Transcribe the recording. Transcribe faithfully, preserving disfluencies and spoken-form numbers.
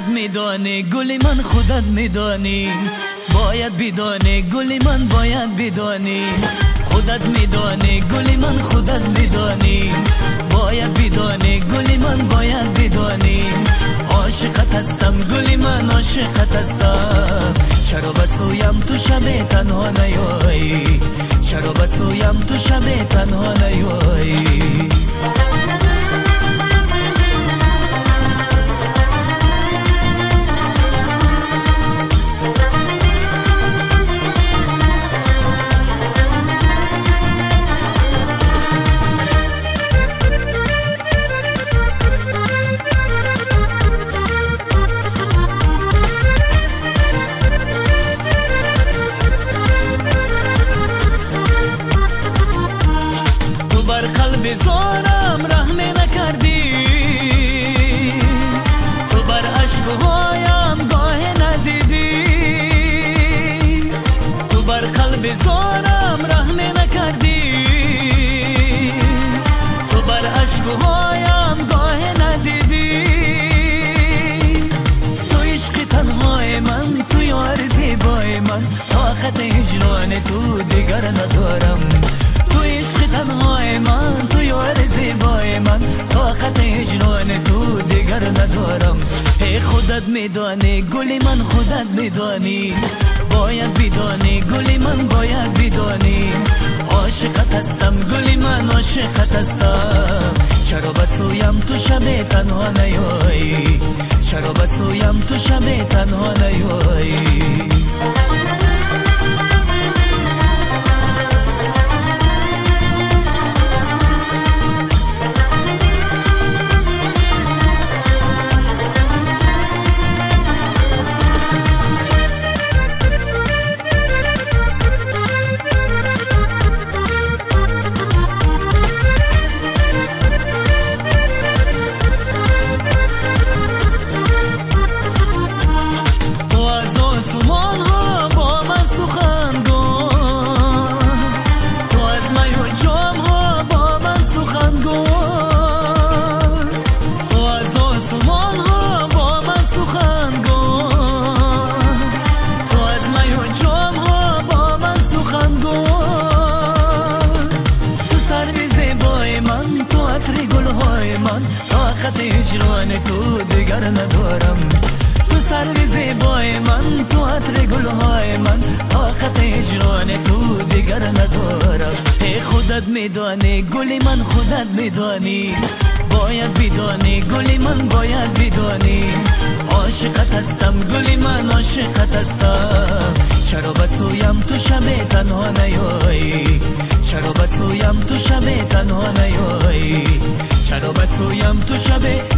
خودت میدانی گلی من، خودت میدانی باید بدانی گلی من، باید بدانی خودت میدانی گلی من، خودت میدانی باید بدانی گلی من، باید بدانی عاشقت هستم گلی من، عاشقت هستم. چرا بسویم تو شب تنها نیایی، چرا بسویم تو شب تنها نیایی. بزارم رحم نکردی، تو بر عشقهایم گاه ندیدی، تو بر قلب زارم رحم نکردی، تو بر عشقهایم گاه ندیدی. تو عشق تنهای من، تو یار زیبای من، طاقت هجران تو دیگر ندارم. تو عشق تنهای من، تو یار زیبای من، طاقت هجران تو دیگر ندارم. ای خودت میدانی گلی من، خودت میدانی باید بدانی گلی من، باید بدانی عاشقت هستم گلی من، عاشقت هستم. چرا بسویم تو شب تنها نیایی، چرا بسویم تو شب تنها نیایی. طاقت هجران تو دیگر ندارم. تو سر زیبای من، تو عطر گلهای من، طاقت هجران تو دیگر ندارم. ای خودت میدانی گلی من، خودت میدانی باید بدانی گلی من، باید بدانی عاشقت هستم گلی من، عاشقت هستم. چرا بسویم تو شب تنها نیایی، چرا بسویم تو شب تنها نیایی، چرا بسویم تو شب